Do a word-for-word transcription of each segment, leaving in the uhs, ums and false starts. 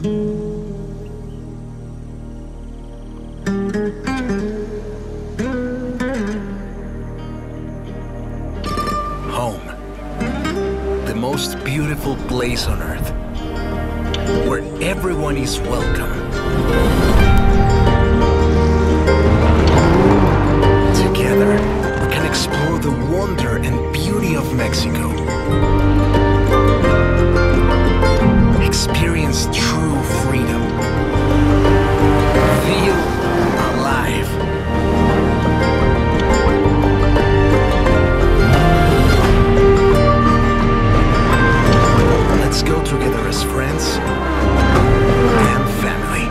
Home. The most beautiful place on earth, where everyone is welcome. Together, we can explore the wonder and beauty of Mexico. Experience true freedom. Feel alive. Let's go together as friends and family.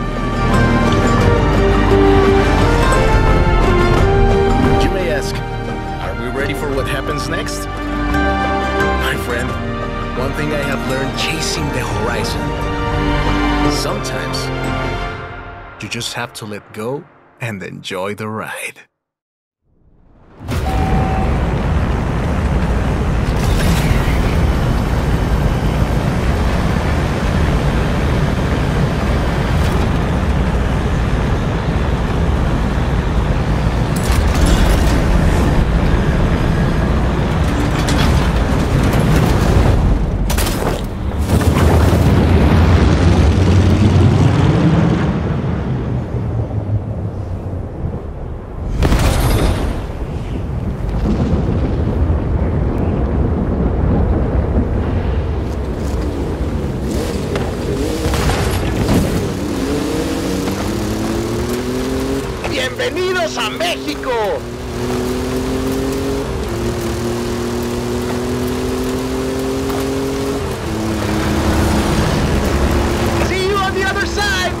You may ask, are we ready for what happens next? My friend, one thing I have learned chasing the horizon. Sometimes, you just have to let go and enjoy the ride. ¡Bienvenidos a México! See you on the other side!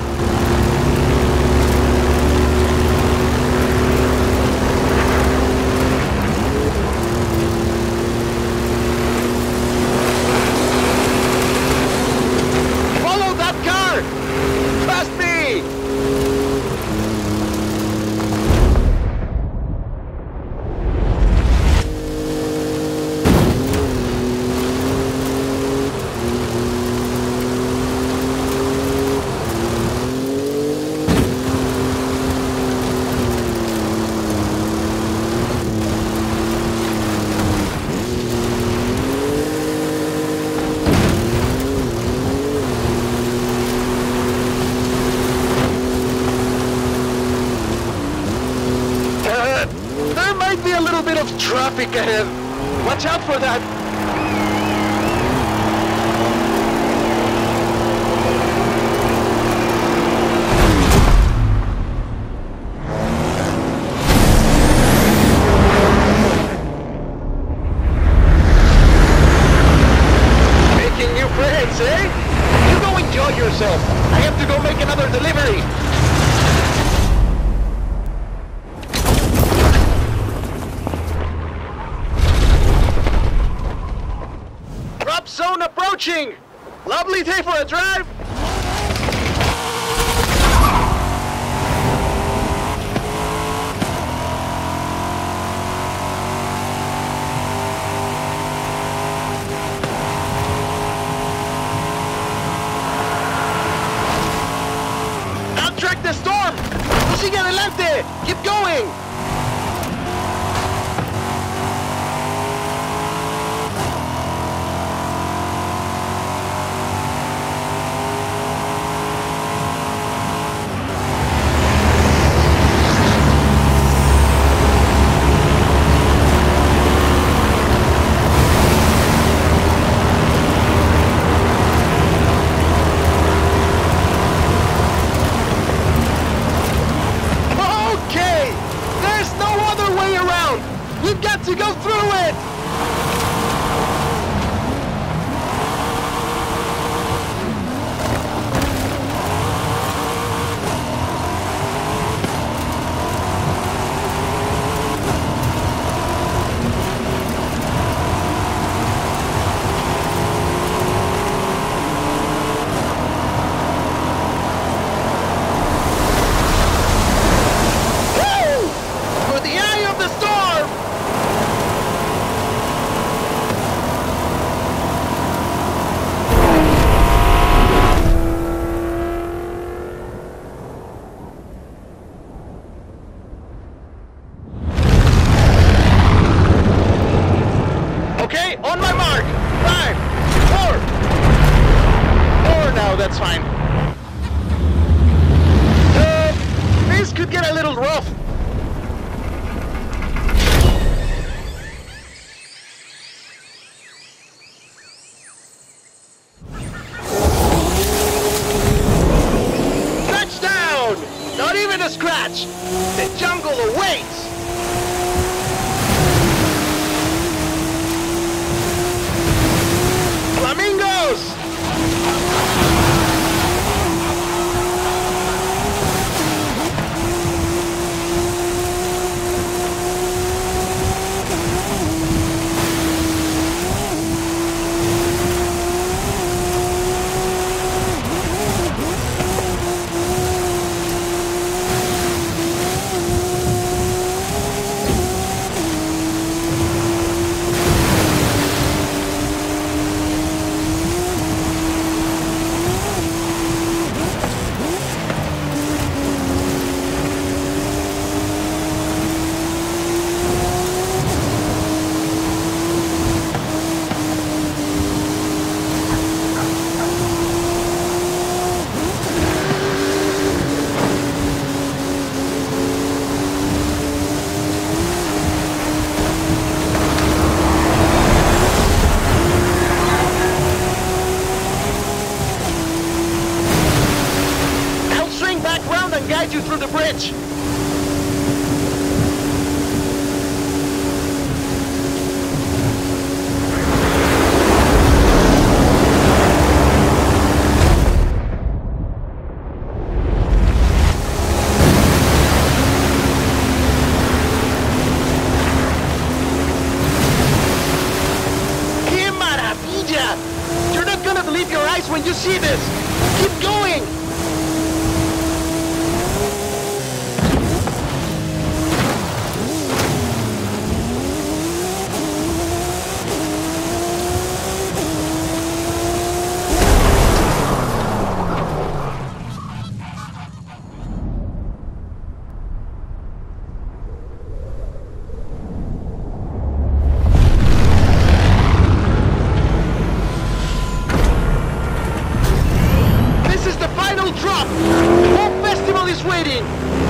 Follow that car! Past me! Be a little bit of traffic ahead. Watch out for that. Making new friends, eh? You go enjoy yourself. I have to go make another delivery. Zone approaching! Lovely day for a drive! Outrack the storm! Sigue adelante! Keep going! that's fine. Uh, this could get a little rough. Touchdown! Not even a scratch. The jungle awaits. Flamingos! You through the bridge. ¡Qué maravilla! You're not gonna believe your eyes when you see this. Keep going. Drop! The whole festival is waiting!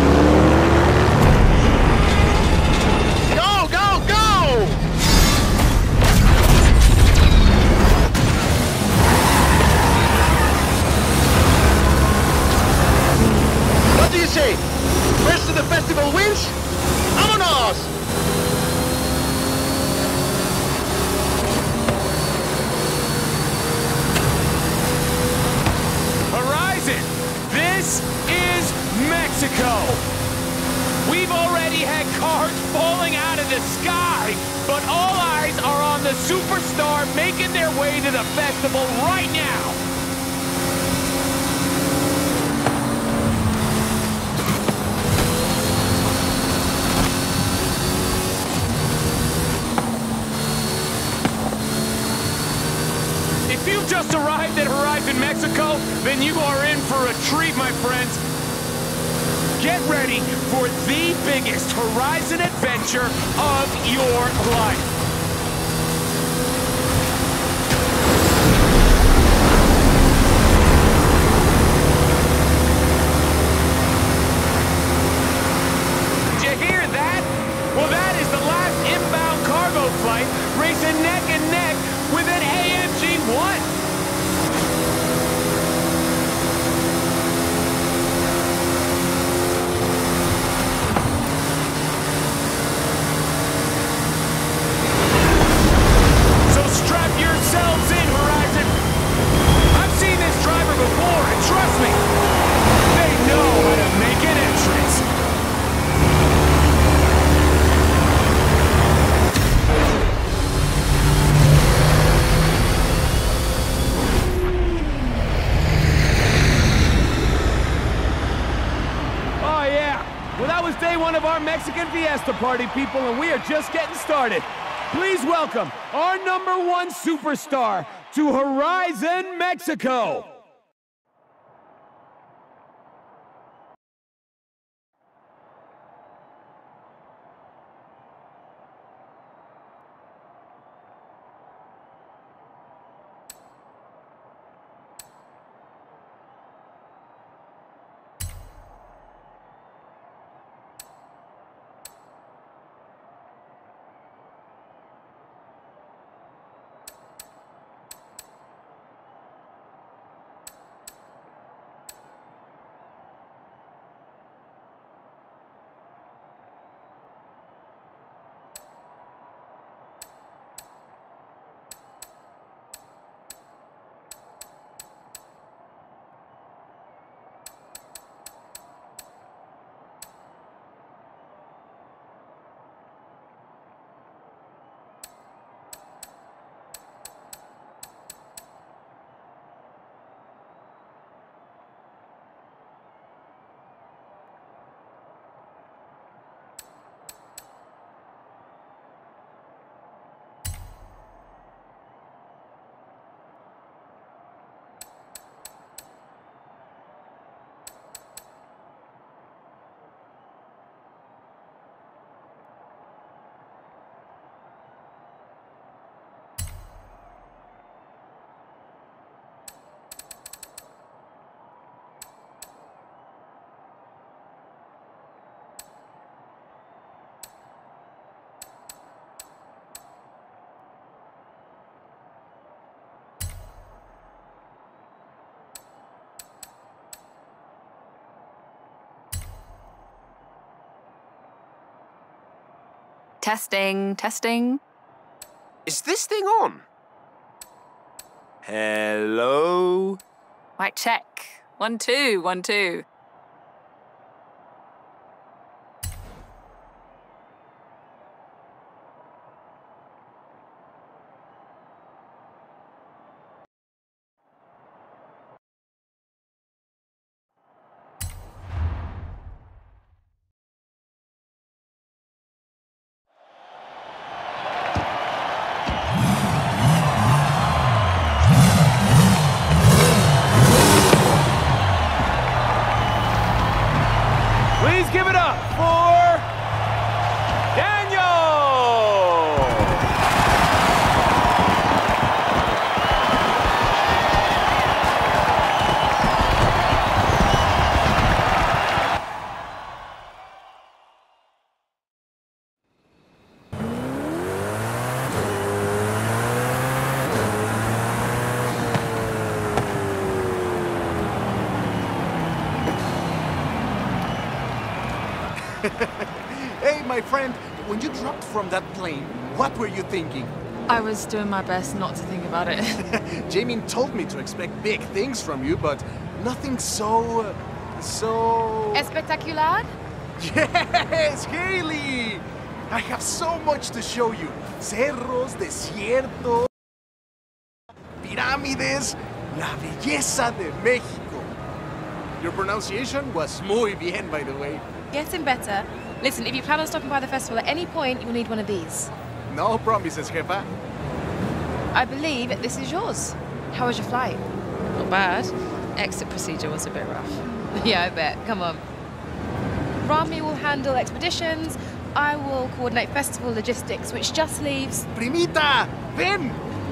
Go, go, go! What do you say? Rest of the festival wins? Vámonos! This is Mexico! We've already had cars falling out of the sky, but all eyes are on the superstar making their way to the festival right now! If you've just arrived at Horizon Mexico, then you are in for a treat, my friends. Get ready for the biggest Horizon adventure of your life. Did you hear that? Well, that is the last inbound cargo flight racing neck and neck with an A M G one. So strap yourselves in, Horizon. I've seen this driver before, and trust me, they know how to make an entrance. Well, that was day one of our Mexican Fiesta Party, people, and we are just getting started. Please welcome our number one superstar to Horizon Mexico. Testing, testing. Is this thing on? Hello? Right, check. One, two, one, two. Please give it up for Daniel! Hey, my friend, when you dropped from that plane, what were you thinking? I was doing my best not to think about it. Jamie told me to expect big things from you, but nothing so... uh, so... Espectacular? Yes, Haley! I have so much to show you. Cerros, desiertos, pirámides, la belleza de México. Your pronunciation was muy bien, by the way. Getting better. Listen, if you plan on stopping by the festival at any point, you'll need one of these. No promises, jefa. I believe this is yours. How was your flight? Not bad. Exit procedure was a bit rough. Yeah, I bet. Come on. Rami will handle expeditions. I will coordinate festival logistics, which just leaves... Primita, ven!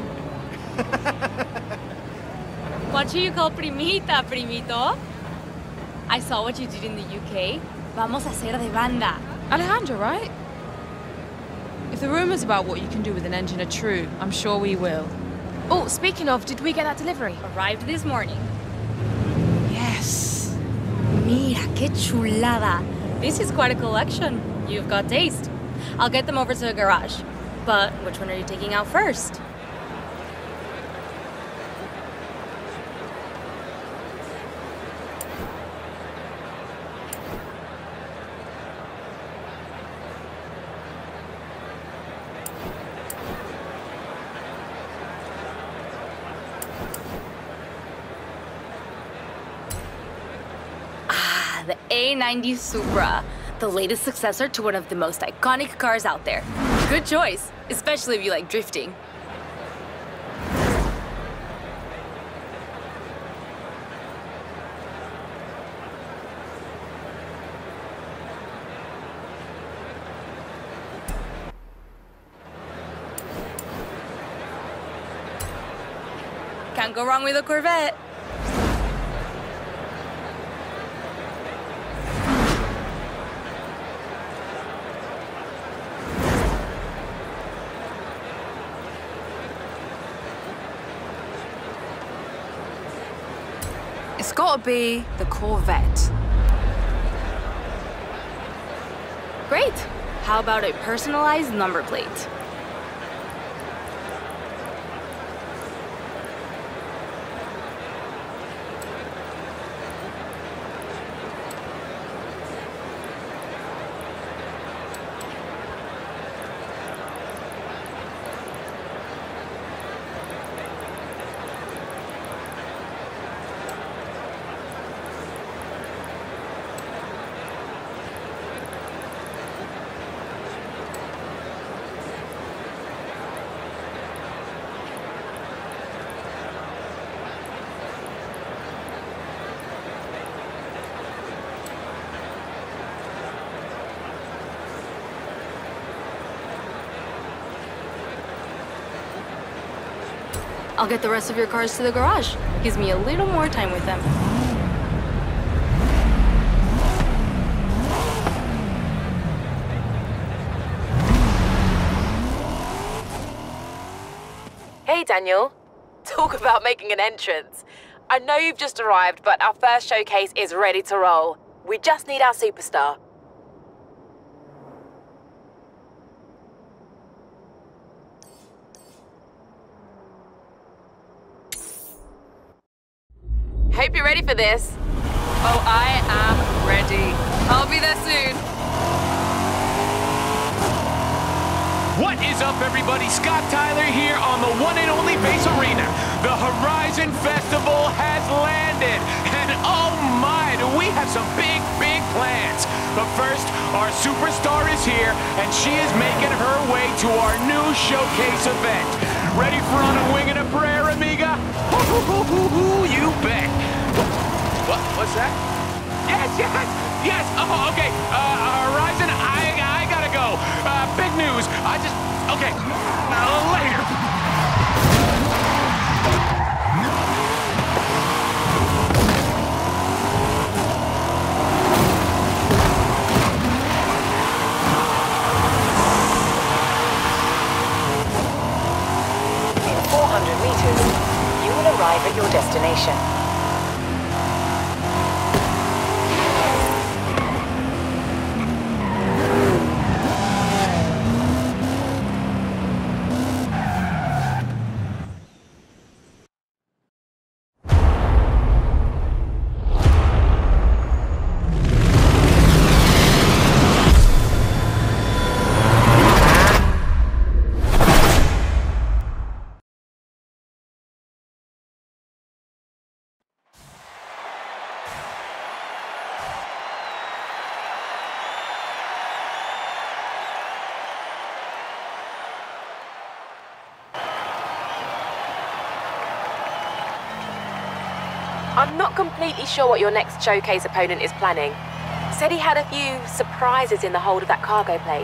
What do you call primita, primito? I saw what you did in the U K. Vamos a hacer de banda. Alejandra, right? If the rumors about what you can do with an engine are true, I'm sure we will. Oh, speaking of, did we get that delivery? Arrived this morning. Yes. Mira, qué chulada. This is quite a collection. You've got taste. I'll get them over to the garage. But which one are you taking out first? The A ninety Supra, the latest successor to one of the most iconic cars out there. Good choice, especially if you like drifting. Can't go wrong with a Corvette. It's gotta be the Corvette. Great. How about a personalized number plate? I'll get the rest of your cars to the garage. Gives me a little more time with them. Hey, Daniel. Talk about making an entrance. I know you've just arrived, but our first showcase is ready to roll. We just need our superstar. Hope you're ready for this. Oh, I am ready. I'll be there soon. What is up, everybody? Scott Tyler here on the one and only Base Arena. The Horizon Festival has landed, and oh my, do we have some big, big plans. But first, our superstar is here, and she is making her way to our new showcase event. Ready for On a Wing and a Prayer, amiga? You bet. What? What's that? Yes, yes, yes. Oh, okay. Uh, Horizon, I, I gotta go. Uh, big news. I just, okay. Uh, later. In four hundred meters, you will arrive at your destination. I'm not completely sure what your next showcase opponent is planning. Said he had a few surprises in the hold of that cargo plane.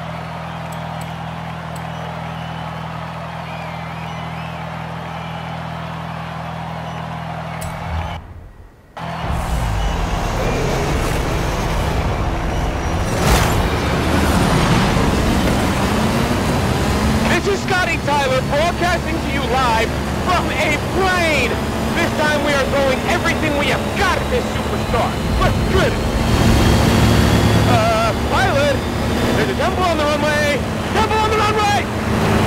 This is Scotty Tyler broadcasting to you live from a plane. This time we are throwing everything we have got at this superstar. Let's get it. Uh, pilot, there's a temple on the runway. Temple on the runway!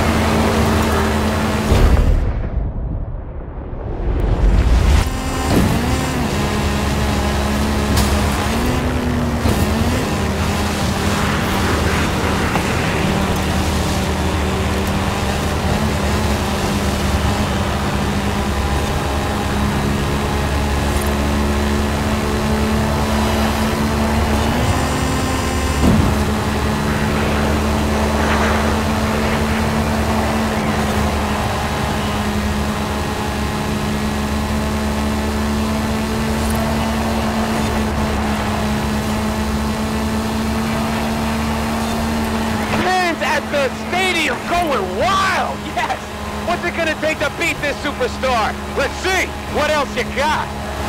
The stadium going wild, yes! What's it gonna take to beat this superstar? Let's see, what else you got?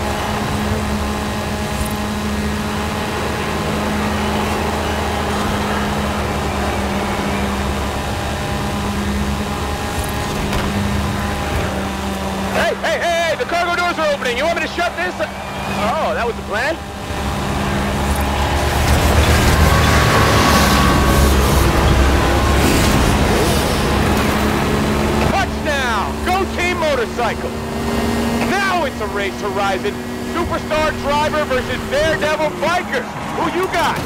Hey, hey, hey, the cargo doors are opening. You want me to shut this? Oh, that was the plan? Motorcycle. Now it's a race, Horizon. Superstar driver versus daredevil bikers. Who you got?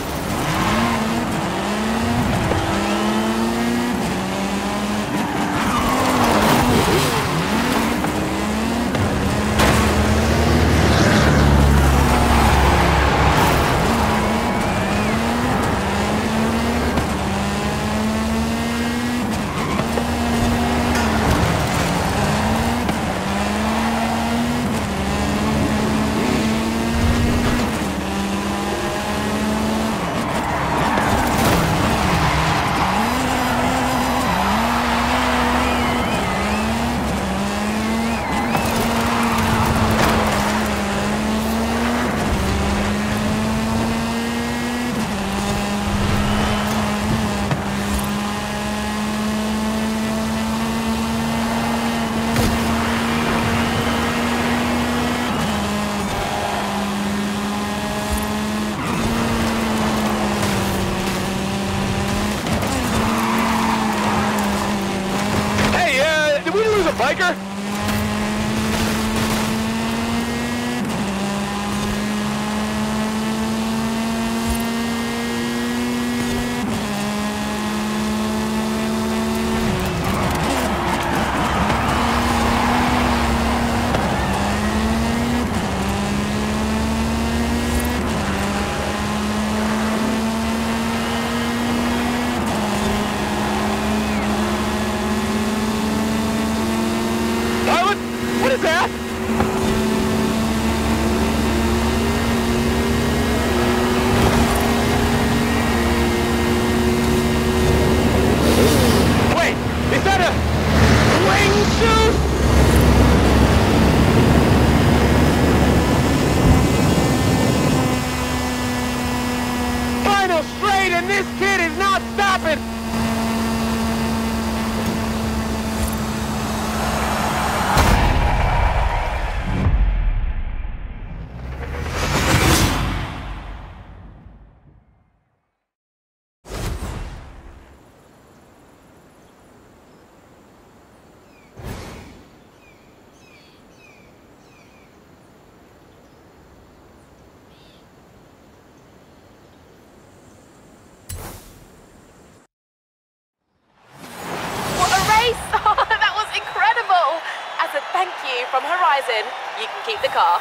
Horizon, you can keep the car.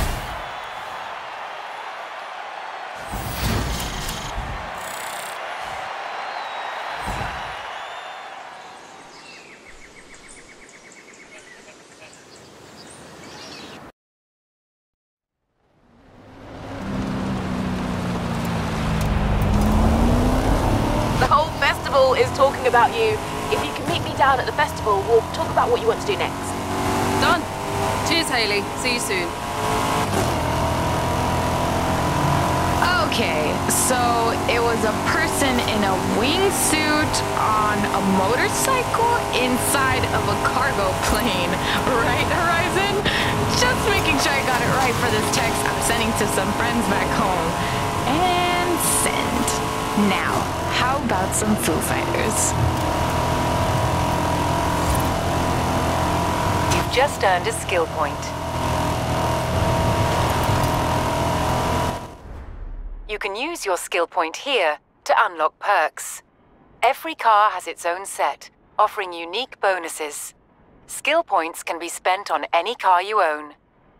The whole festival is talking about you. If you can meet me down at the festival, we'll talk about what you want to do next. Done. Cheers, Haley. See you soon. Okay, so it was a person in a wingsuit on a motorcycle inside of a cargo plane, right, Horizon? Just making sure I got it right for this text I'm sending to some friends back home. And send. Now, how about some Foo Fighters? You've just earned a skill point. You can use your skill point here to unlock perks. Every car has its own set, offering unique bonuses. Skill points can be spent on any car you own.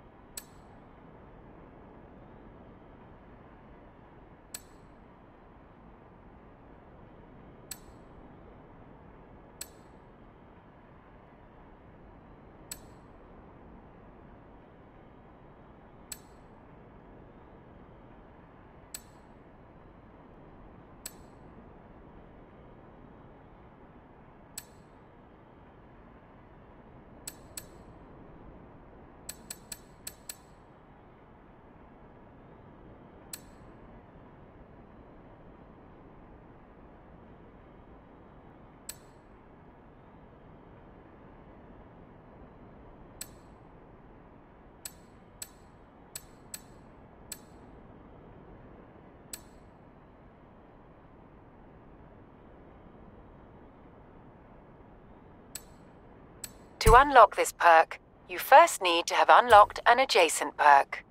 To unlock this perk, you first need to have unlocked an adjacent perk.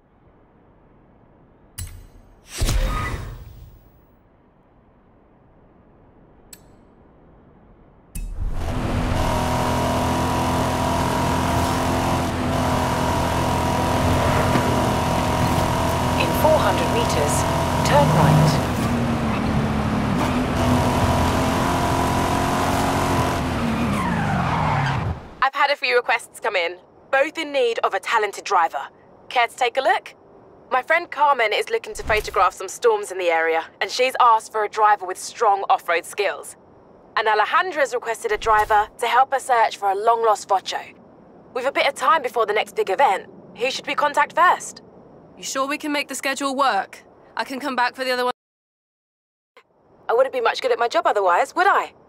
In four hundred meters, turn right. I've had a few requests come in, both in need of a talented driver. Care to take a look? My friend Carmen is looking to photograph some storms in the area, and she's asked for a driver with strong off-road skills. And Alejandra's requested a driver to help her search for a long-lost Vocho. With a bit of time before the next big event, who should we contact first? You sure we can make the schedule work? I can come back for the other one. I wouldn't be much good at my job otherwise, would I?